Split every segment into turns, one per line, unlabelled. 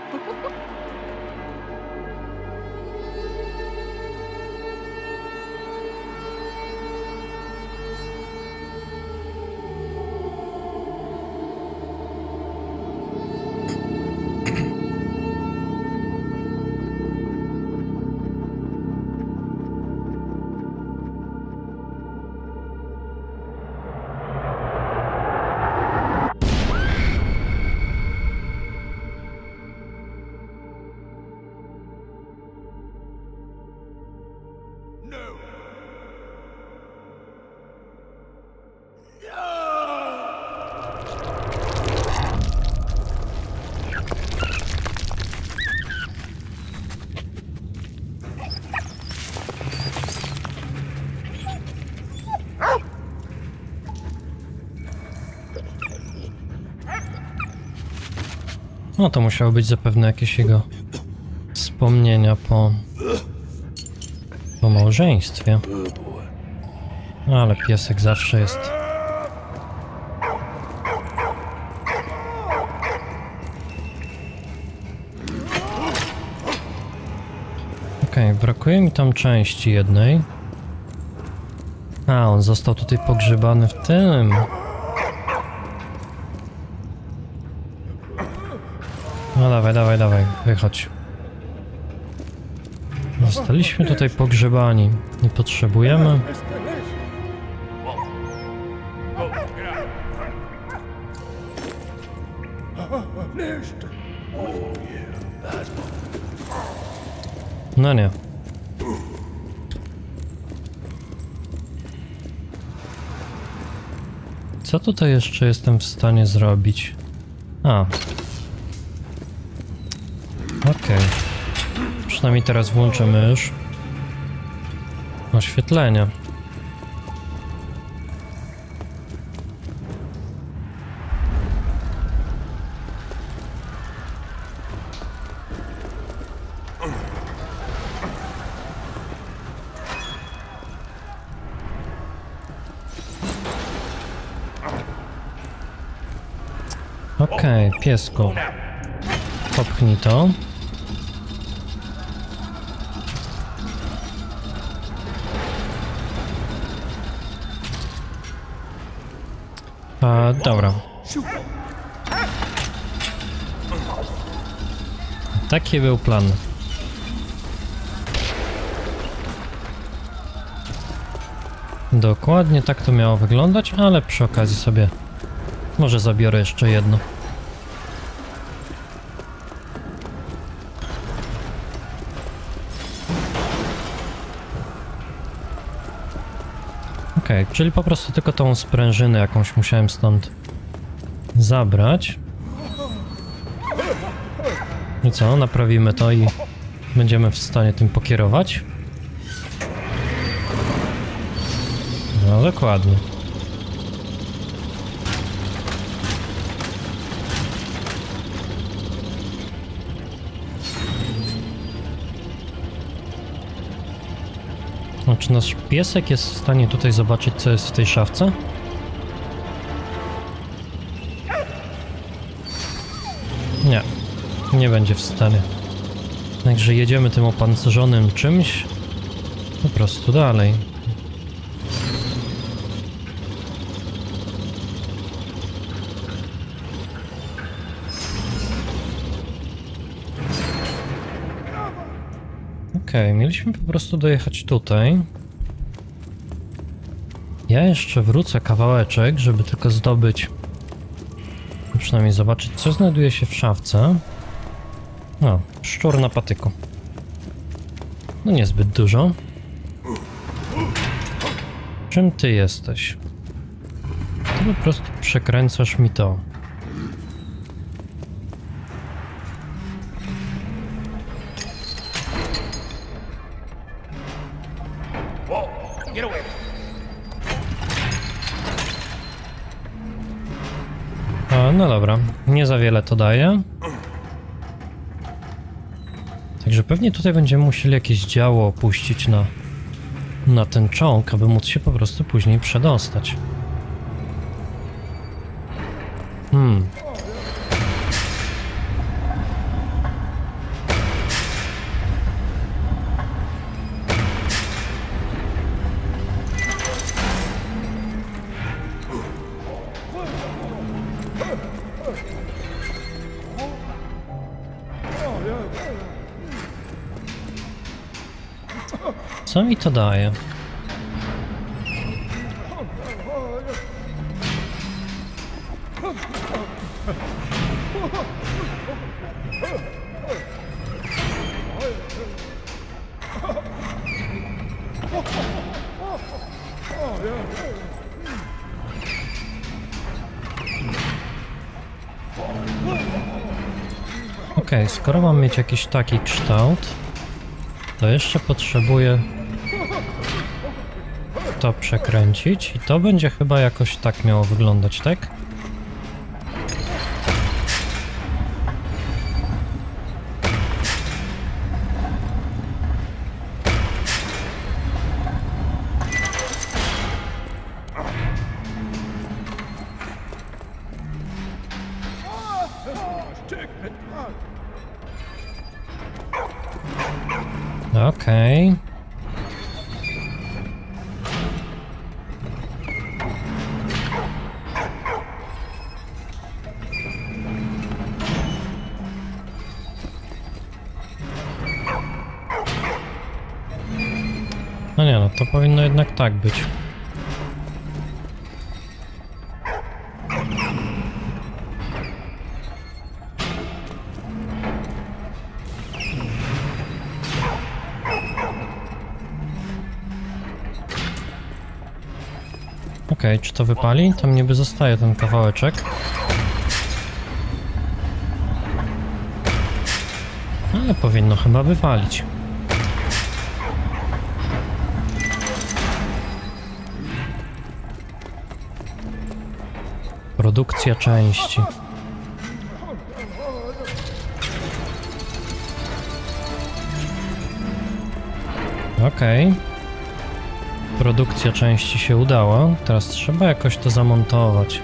No to musiały być zapewne jakieś jego wspomnienia po małżeństwie. Ale piesek zawsze jest. Okej, brakuje mi tam części jednej. A, on został tutaj pogrzebany w tym. No dawaj, wychodź. Zostaliśmy tutaj pogrzebani. Nie potrzebujemy. No nie. Co tutaj jeszcze jestem w stanie zrobić? A. Okej. Przynajmniej teraz włączę mysz. Oświetlenie. Okej, piesku. Popchnij to. Dobra. Taki był plan. Dokładnie tak to miało wyglądać, ale przy okazji sobie może zabiorę jeszcze jedno. Okej, czyli po prostu tylko tą sprężynę jakąś musiałem stąd zabrać. I co? Naprawimy to i będziemy w stanie tym pokierować. No dokładnie. No, czy nasz piesek jest w stanie tutaj zobaczyć, co jest w tej szafce? Nie, nie będzie w stanie. Także jedziemy tym opancerzonym czymś po prostu dalej. Okej, mieliśmy po prostu dojechać tutaj. Ja jeszcze wrócę kawałeczek, żeby tylko zdobyć, przynajmniej zobaczyć, co znajduje się w szafce. O, szczur na patyku. No niezbyt dużo. Czym ty jesteś? Ty po prostu przekręcasz mi to. No dobra, nie za wiele to daje. Także pewnie tutaj będziemy musieli jakieś działo opuścić na ten czołg, aby móc się po prostu później przedostać. Co mi to daje? Okej, skoro mam mieć jakiś taki kształt, to jeszcze potrzebuję to przekręcić i to będzie chyba jakoś tak miało wyglądać, tak? Okej. No nie, no to powinno jednak tak być. Okej, czy to wypali? Tam niby zostaje ten kawałeczek. Ale powinno chyba wypalić. Produkcja części. Okej. Produkcja części się udała. Teraz trzeba jakoś to zamontować.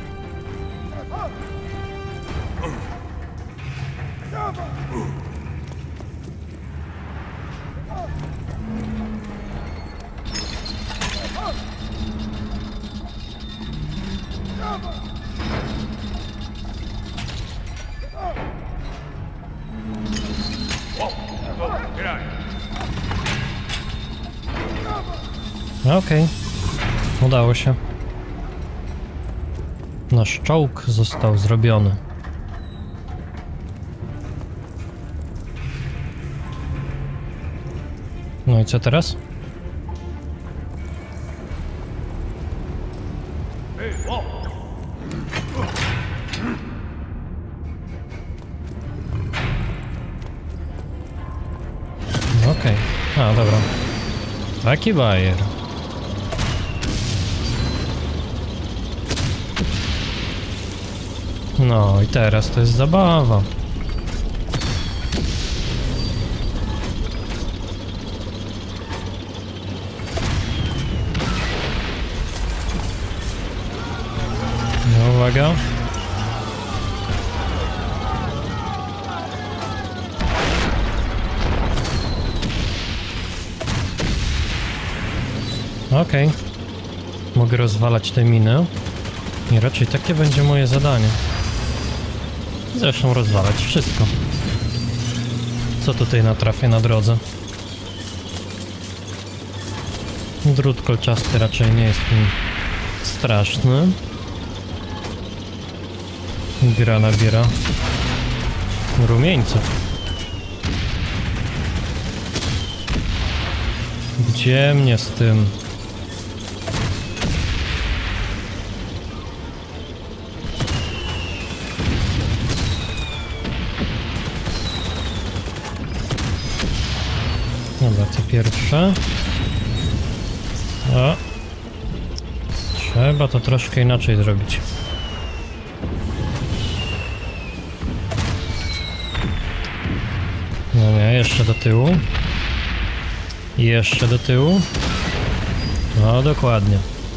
Okej, udało się. Nasz czołg został zrobiony. No i co teraz? Okej, a dobra. Taki bajer. No i teraz to jest zabawa. No uwaga. Okej. Mogę rozwalać te miny. I raczej takie będzie moje zadanie. Zresztą rozwalać wszystko. Co tutaj natrafię na drodze? Drut kolczasty raczej nie jest straszny. Gra nabiera rumieńców. Gdzie mnie z tym? Dobra, te pierwsze. O. Trzeba to troszkę inaczej zrobić. No nie, jeszcze do tyłu. Jeszcze do tyłu. No dokładnie.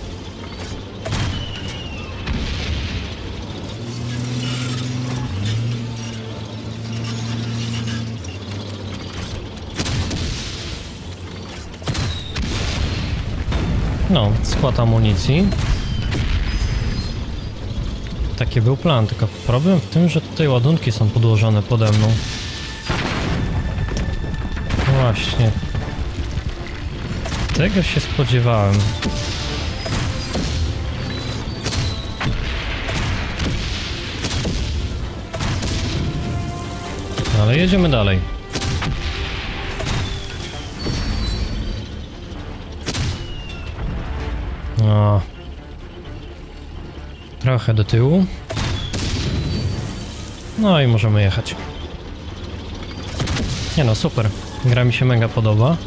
No, skład amunicji. Taki był plan, tylko problem w tym, że tutaj ładunki są podłożone pode mną. Właśnie. Tego się spodziewałem. Ale jedziemy dalej. O. Trochę do tyłu. No i możemy jechać. Nie no, super. Gra mi się mega podoba.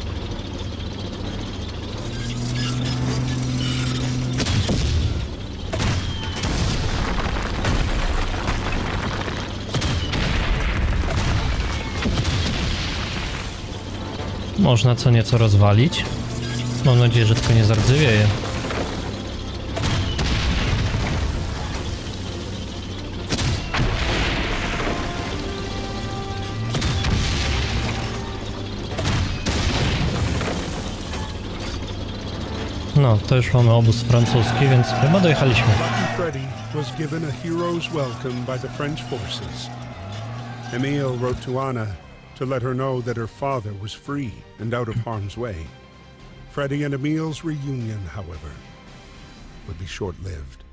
Można co nieco rozwalić. Mam nadzieję, że tylko nie zardzewieje. No, to już mamy obóz francuski, więc chyba dojechaliśmy.
Lucky Freddy was given a hero's welcome by the French forces. Emile wrote to Anna to let her know that her father was free and out of harm's way. Freddy and Emile's reunion, however, would be short-lived.